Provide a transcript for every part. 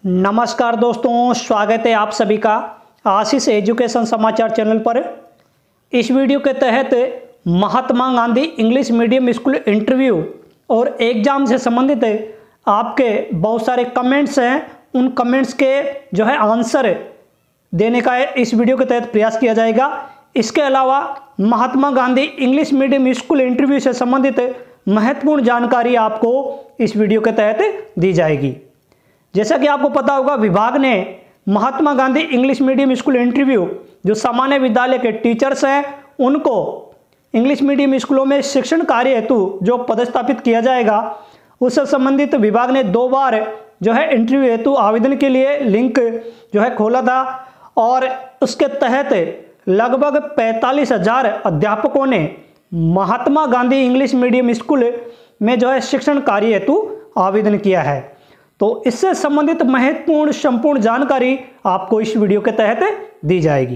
नमस्कार दोस्तों, स्वागत है आप सभी का आशीष एजुकेशन समाचार चैनल पर। इस वीडियो के तहत Mahatma Gandhi English medium school interview और एग्ज़ाम से संबंधित आपके बहुत सारे कमेंट्स हैं। उन कमेंट्स के आंसर देने का इस वीडियो के तहत प्रयास किया जाएगा। इसके अलावा Mahatma Gandhi English medium school interview से संबंधित महत्वपूर्ण जानकारी आपको इस वीडियो के तहत दी जाएगी। जैसा कि आपको पता होगा, विभाग ने Mahatma Gandhi English medium school interview जो सामान्य विद्यालय के टीचर्स हैं उनको इंग्लिश मीडियम स्कूलों में शिक्षण कार्य हेतु जो पदस्थापित किया जाएगा, उससे संबंधित विभाग ने 2 बार इंटरव्यू हेतु आवेदन के लिए लिंक खोला था और उसके तहत लगभग 45,000 अध्यापकों ने Mahatma Gandhi English medium school में शिक्षण कार्य हेतु आवेदन किया है। तो इससे संबंधित महत्वपूर्ण संपूर्ण जानकारी आपको इस वीडियो के तहत दी जाएगी।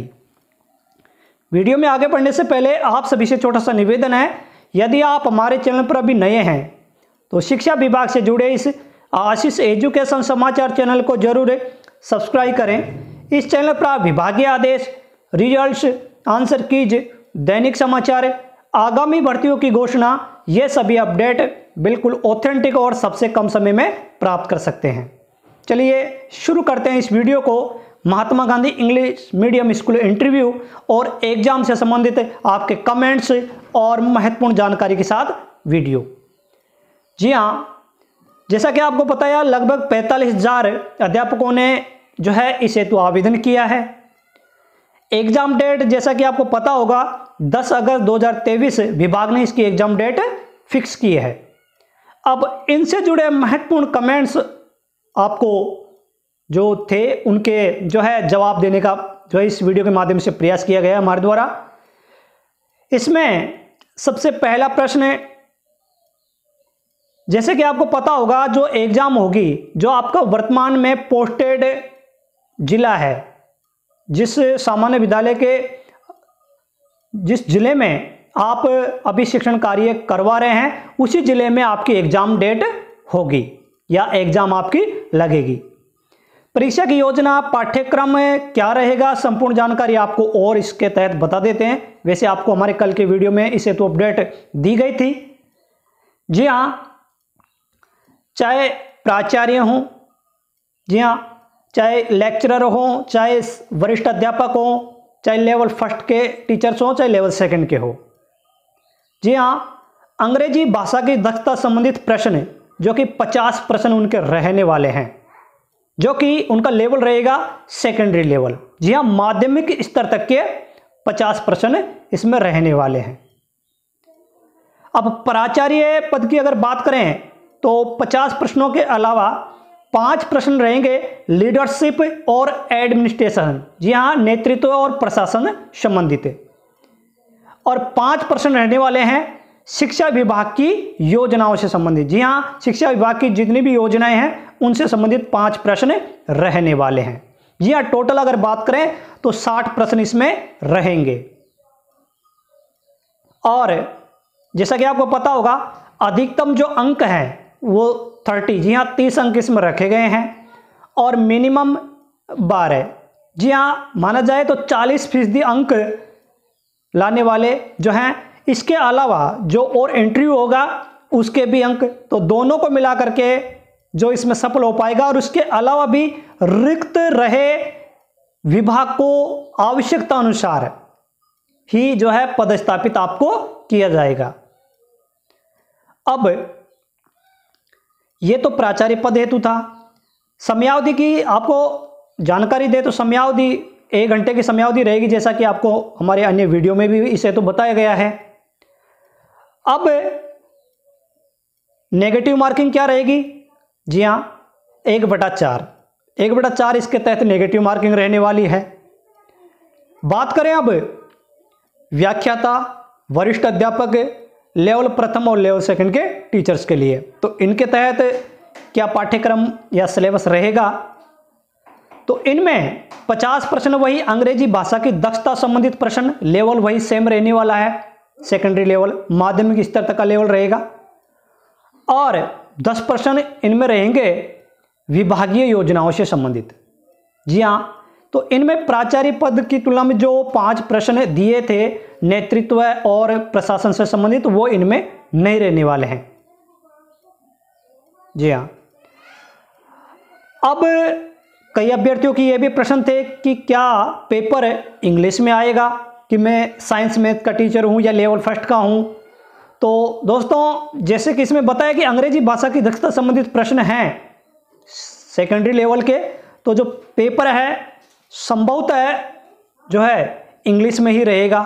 वीडियो में आगे बढ़ने से पहले आप सभी से छोटा सा निवेदन है, यदि आप हमारे चैनल पर अभी नए हैं तो शिक्षा विभाग से जुड़े इस आशीष एजुकेशन समाचार चैनल को जरूर सब्सक्राइब करें। इस चैनल पर आप विभागीय आदेश, रिजल्ट्स, आंसर कीज, दैनिक समाचार, आगामी भर्तियों की घोषणा, ये सभी अपडेट बिल्कुल ऑथेंटिक और सबसे कम समय में प्राप्त कर सकते हैं। चलिए शुरू करते हैं इस वीडियो को Mahatma Gandhi English medium school interview और एग्जाम से संबंधित आपके कमेंट्स और महत्वपूर्ण जानकारी के साथ वीडियो। जी हाँ, जैसा कि आपको पता है, लगभग 45,000 अध्यापकों ने इस हेतु आवेदन किया है। एग्जाम डेट जैसा कि आपको पता होगा 10 अगस्त 2023 विभाग ने इसकी एग्जाम डेट फिक्स की है। अब इनसे जुड़े महत्वपूर्ण कमेंट्स आपको जो थे उनके जवाब देने का इस वीडियो के माध्यम से प्रयास किया गया हमारे द्वारा। इसमें सबसे पहला प्रश्न है, जैसे कि आपको पता होगा जो एग्जाम होगी, जो आपका वर्तमान में पोस्टेड जिला है, जिस सामान्य विद्यालय के जिस जिले में आप अभी शिक्षण कार्य करवा रहे हैं, उसी जिले में आपकी एग्जाम डेट होगी या एग्जाम आपकी लगेगी। परीक्षा की योजना, पाठ्यक्रम क्या रहेगा, संपूर्ण जानकारी आपको और इसके तहत बता देते हैं। वैसे आपको हमारे कल के वीडियो में इसे तो अपडेट दी गई थी। जी हाँ, चाहे प्राचार्य हों, जी हाँ, चाहे लेक्चरर हों, चाहे वरिष्ठ अध्यापक हों, चाहे लेवल 1 के टीचर्स हों, चाहे लेवल 2 के हो। जी हाँ, अंग्रेजी भाषा की दक्षता संबंधित प्रश्न जो कि 50 प्रश्न उनके रहने वाले हैं, जो कि उनका लेवल रहेगा सेकेंडरी लेवल। जी हाँ, माध्यमिक स्तर तक के 50 प्रश्न इसमें रहने वाले हैं। अब प्राचार्य पद की अगर बात करें तो 50 प्रश्नों के अलावा 5 प्रश्न रहेंगे लीडरशिप और एडमिनिस्ट्रेशन, जी हाँ, नेतृत्व और प्रशासन संबंधित, और 5 प्रश्न रहने वाले हैं शिक्षा विभाग की योजनाओं से संबंधित। जी हाँ, शिक्षा विभाग की जितनी भी योजनाएं हैं उनसे संबंधित 5 प्रश्न रहने वाले हैं। जी हाँ, टोटल अगर बात करें तो 60 प्रश्न इसमें रहेंगे। और जैसा कि आपको पता होगा, अधिकतम जो अंक हैं वो 30, जी हाँ, 30 अंक इसमें रखे गए हैं और मिनिमम 12, जी हाँ, माना जाए तो 40% अंक लाने वाले हैं। इसके अलावा जो और इंटरव्यू होगा उसके भी अंक, तो दोनों को मिला करके जो इसमें सफल हो पाएगा, और उसके अलावा भी रिक्त रहे विभाग को आवश्यकता अनुसार ही पदस्थापित आपको किया जाएगा। अब ये तो प्राचार्य पद हेतु था। समयावधि की आपको जानकारी दे तो समयावधि 1 घंटे की समयावधि रहेगी, जैसा कि आपको हमारे अन्य वीडियो में भी इसे तो बताया गया है। अब नेगेटिव मार्किंग क्या रहेगी? जी हाँ, 1/4 इसके तहत नेगेटिव मार्किंग रहने वाली है। बात करें अब व्याख्याता, वरिष्ठ अध्यापक, लेवल 1 और लेवल 2 के टीचर्स के लिए, तो इनके तहत क्या पाठ्यक्रम या सिलेबस रहेगा? तो इनमें 50 प्रश्न वही अंग्रेजी भाषा की दक्षता संबंधित प्रश्न, लेवल वही सेम रहने वाला है, सेकेंडरी लेवल, माध्यमिक स्तर तक का लेवल रहेगा। और 10 प्रश्न इनमें रहेंगे विभागीय योजनाओं से संबंधित। जी हाँ, तो इनमें प्राचार्य पद की तुलना में जो 5 प्रश्न दिए थे नेतृत्व और प्रशासन से संबंधित, वो इनमें नहीं रहने वाले हैं। जी हाँ, अब कई अभ्यर्थियों की ये भी प्रश्न थे कि क्या पेपर इंग्लिश में आएगा, कि मैं साइंस मैथ का टीचर हूँ या लेवल फर्स्ट का हूँ। तो दोस्तों, जैसे कि इसमें बताया कि अंग्रेजी भाषा की दक्षता संबंधित प्रश्न हैं सेकेंडरी लेवल के, तो जो पेपर है संभवतः जो है इंग्लिश में ही रहेगा।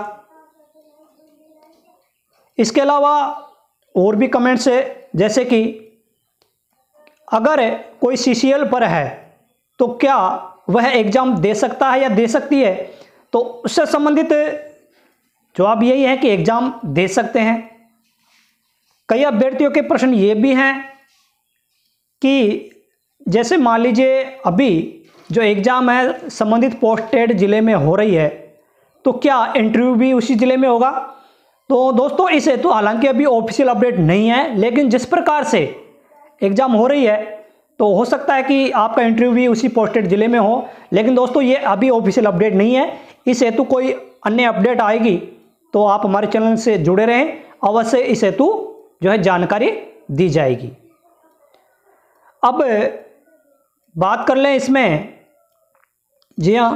इसके अलावा और भी कमेंट्स है, जैसे कि अगर कोई CCL पर है तो क्या वह एग्जाम दे सकता है या दे सकती है, तो उससे संबंधित जवाब यही है कि एग्जाम दे सकते हैं। कई अभ्यर्थियों के प्रश्न ये भी हैं कि जैसे मान लीजिए अभी जो एग्जाम है संबंधित पोस्टेड जिले में हो रही है, तो क्या इंटरव्यू भी उसी जिले में होगा। तो दोस्तों, इसे तो हालांकि अभी ऑफिशियल अपडेट नहीं है, लेकिन जिस प्रकार से एग्जाम हो रही है तो हो सकता है कि आपका इंटरव्यू भी उसी पोस्टेड जिले में हो। लेकिन दोस्तों, ये अभी ऑफिशियल अपडेट नहीं है। इस हेतु कोई अन्य अपडेट आएगी तो आप हमारे चैनल से जुड़े रहें, अवश्य इस हेतु जो है जानकारी दी जाएगी। अब बात कर लें इसमें। जी हाँ,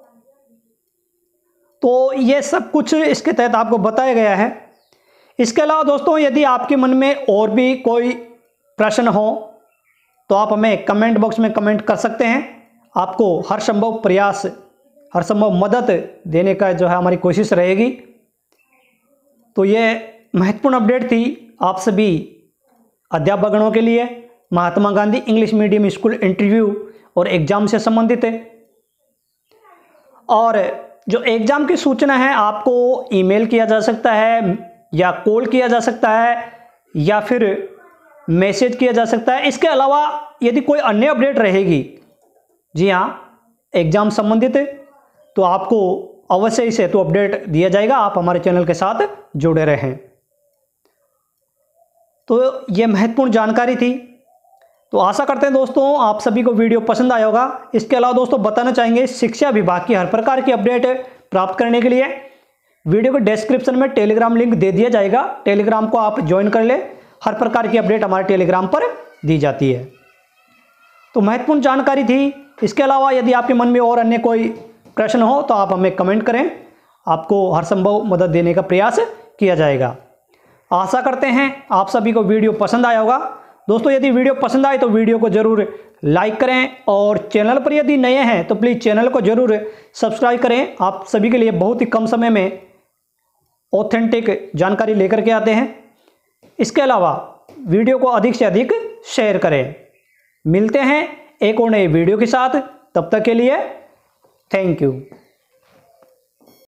तो ये सब कुछ इसके तहत आपको बताया गया है। इसके अलावा दोस्तों, यदि आपके मन में और भी कोई प्रश्न हो तो आप हमें कमेंट बॉक्स में कमेंट कर सकते हैं। आपको हर संभव प्रयास, हर संभव मदद देने का जो है हमारी कोशिश रहेगी। तो ये महत्वपूर्ण अपडेट थी आप सभी अध्यापकगणों के लिए, Mahatma Gandhi English medium school interview और एग्जाम से संबंधित है। और जो एग्जाम की सूचना है आपको ईमेल किया जा सकता है या कॉल किया जा सकता है या फिर मैसेज किया जा सकता है। इसके अलावा यदि कोई अन्य अपडेट रहेगी, जी हाँ, एग्जाम संबंधित, तो आपको अवश्य इसे तो अपडेट दिया जाएगा। आप हमारे चैनल के साथ जुड़े रहें। तो ये महत्वपूर्ण जानकारी थी। तो आशा करते हैं दोस्तों आप सभी को वीडियो पसंद आया होगा। इसके अलावा दोस्तों बताना चाहेंगे, शिक्षा विभाग की हर प्रकार की अपडेट प्राप्त करने के लिए वीडियो के डिस्क्रिप्शन में टेलीग्राम लिंक दे दिया जाएगा। टेलीग्राम को आप ज्वाइन कर ले, हर प्रकार की अपडेट हमारे टेलीग्राम पर दी जाती है। तो महत्वपूर्ण जानकारी थी। इसके अलावा यदि आपके मन में और अन्य कोई प्रश्न हो तो आप हमें कमेंट करें, आपको हर संभव मदद देने का प्रयास किया जाएगा। आशा करते हैं आप सभी को वीडियो पसंद आया होगा। दोस्तों, यदि वीडियो पसंद आए तो वीडियो को जरूर लाइक करें और चैनल पर यदि नए हैं तो प्लीज़ चैनल को जरूर सब्सक्राइब करें। आप सभी के लिए बहुत ही कम समय में ऑथेंटिक जानकारी लेकर के आते हैं। इसके अलावा वीडियो को अधिक से अधिक शेयर करें। मिलते हैं एक और नए वीडियो के साथ, तब तक के लिए थैंक यू।